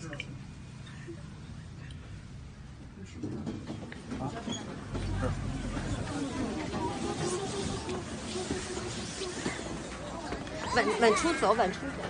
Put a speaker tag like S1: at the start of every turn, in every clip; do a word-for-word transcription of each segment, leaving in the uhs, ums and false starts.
S1: 往往出走，往出走。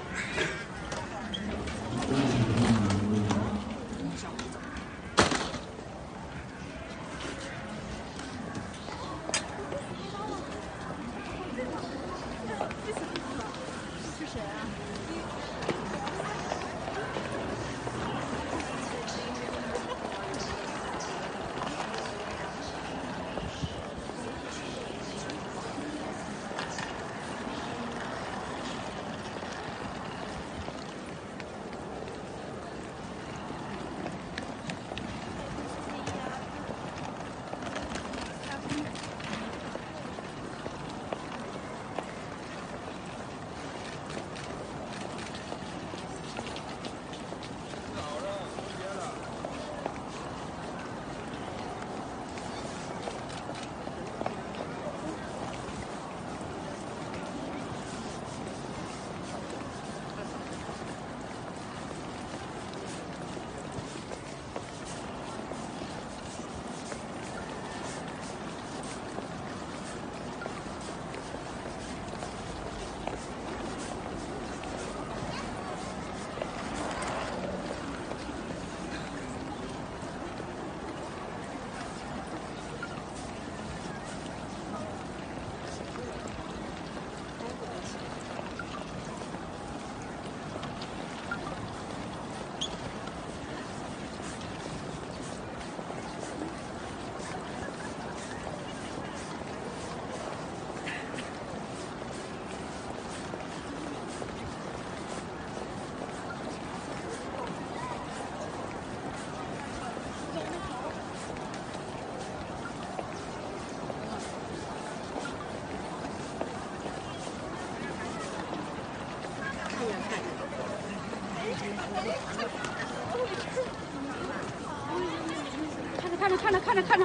S2: 看着看着看着看着，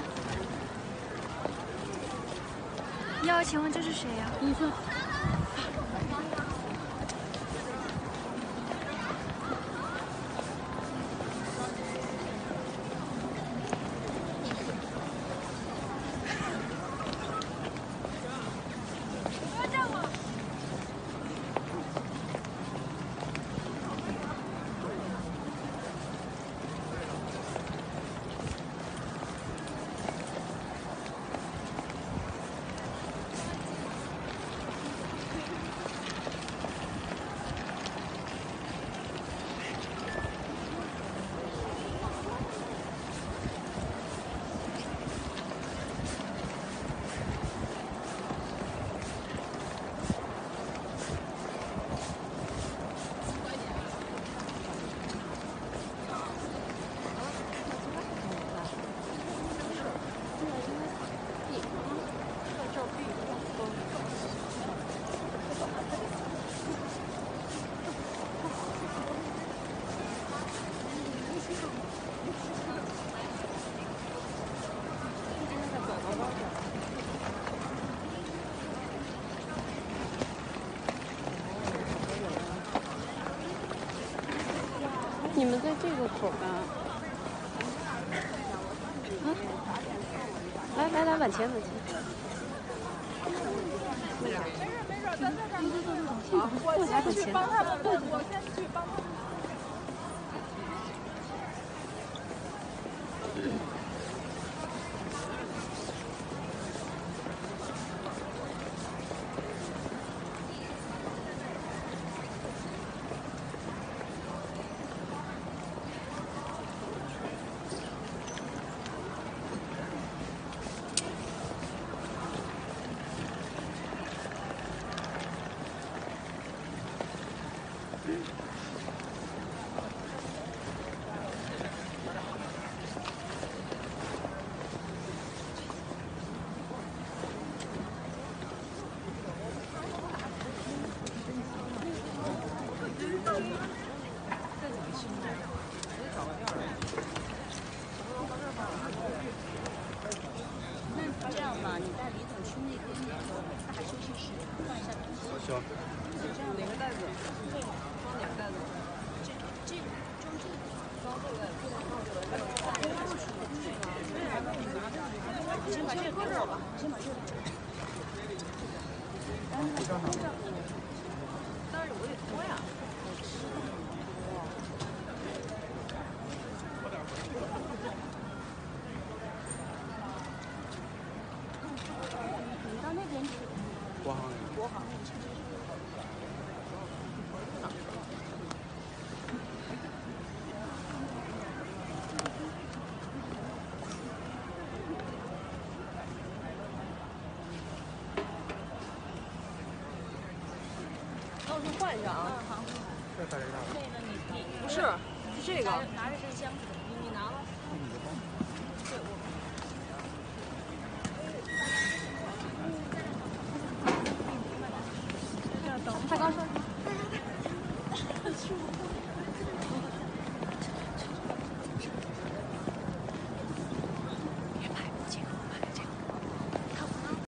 S3: 哟，请问这是谁呀？
S2: 你说。你们在这个口吧？啊，来来来，往前往前。没事没事，咱在这儿。好，我先去帮他们，我先去帮他们。
S4: 那这样吧，你带李总去那边那个大休息室换一下东西。
S5: 行。
S4: 这样
S5: 哪个袋子？
S4: 对，装两个袋子。这这装这个。 把这个搁这儿吧，先把这个。然后那个。但是我得脱呀。你到那边去。国航。国航。
S1: 那我去换一下啊。
S4: 好。这个你你
S1: 不是，是这个。
S4: 拿着这个箱子。